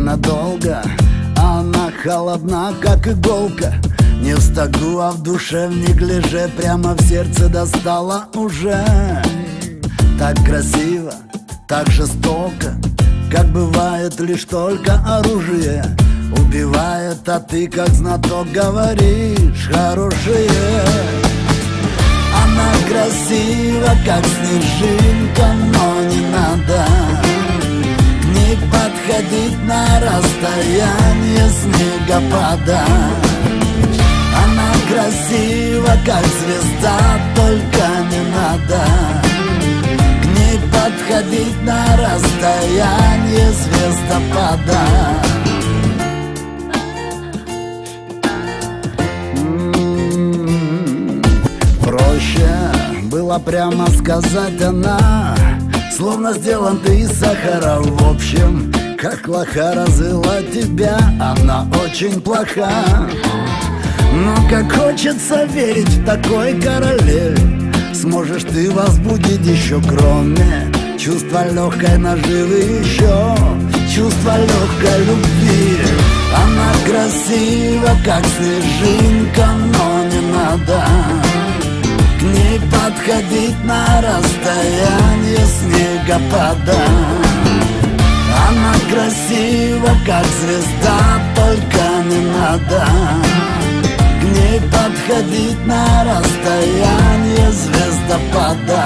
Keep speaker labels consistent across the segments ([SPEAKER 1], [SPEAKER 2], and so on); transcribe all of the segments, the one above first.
[SPEAKER 1] ненадолго. Она холодна, как иголка, не в стогу, а в душе, в неглиже, прямо в сердце достала уже. Так красиво, так жестоко, как бывает лишь только оружие убивает, а ты, как знаток, говоришь хорошее. Она красива, как снежинка, но не надо к ней подходить на расстояние снегопада. Она красива, как звезда, только не надо к ней подходить на расстояние звездопада. Проще было прямо сказать, она словно сделан ты из сахара. В общем, как лоха развела тебя, она очень плоха. Но как хочется верить в такой королеве, сможешь ты возбудить еще, кроме чувства легкой наживы, еще чувство легкой любви. Она красива, как снежинка, но не надо к ней подходить на расстояние снегопада. Она красива, как звезда, только не надо к ней подходить на расстояние звездопада.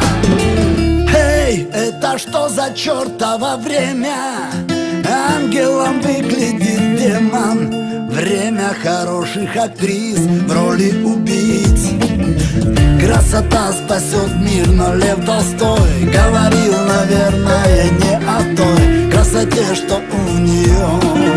[SPEAKER 1] Эй, это что за чертово время? Ангелом выглядит демон. Время хороших актрис в роли убийц. Красота спасет мир, но Лев Толстой говорил, наверное, не о той красоте, что у нее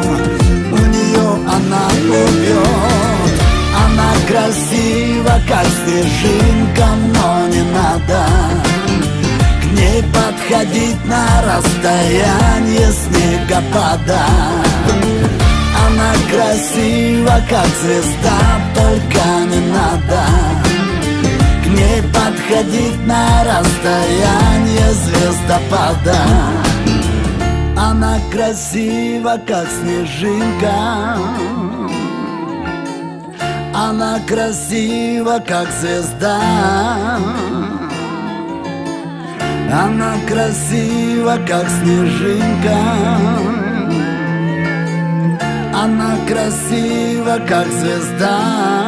[SPEAKER 1] она убьет. Она красива, как снежинка, но не надо к ней подходить на расстояние снегопада. Она красива, как звезда, только не надо к ней подходить на расстояние звездопада. Она красива, как снежинка. Она красива, как звезда. Она красива, как снежинка. Она красива, как звезда.